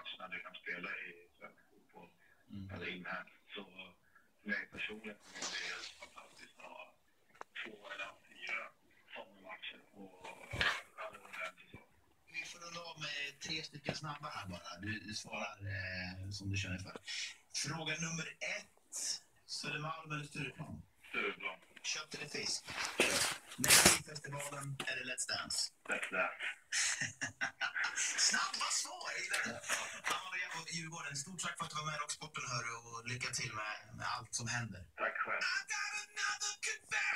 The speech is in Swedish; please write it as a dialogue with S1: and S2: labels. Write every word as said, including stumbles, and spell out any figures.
S1: matcherna du kan spela i svensk fotboll mm. eller inhämt. Så för mig personligen är det helt fantastiskt att ha två eller fyra sådana matcher på alla de här säsongerna.
S2: Vi får runda av med tre stycken snabba här bara. Du, du svarar eh, som du känner för. Fråga nummer ett. Södermalm eller Stureplan?
S1: Stureplan.
S2: Kött eller fisk? Kött. Melodifestivalen eller Let's Dance?
S1: Let's Dance.
S2: Snabba svar! Amalia och Djurgården, stort tack för att du var med i Rocksporten, hör, och lycka till med, med allt som händer.
S1: Tack själv.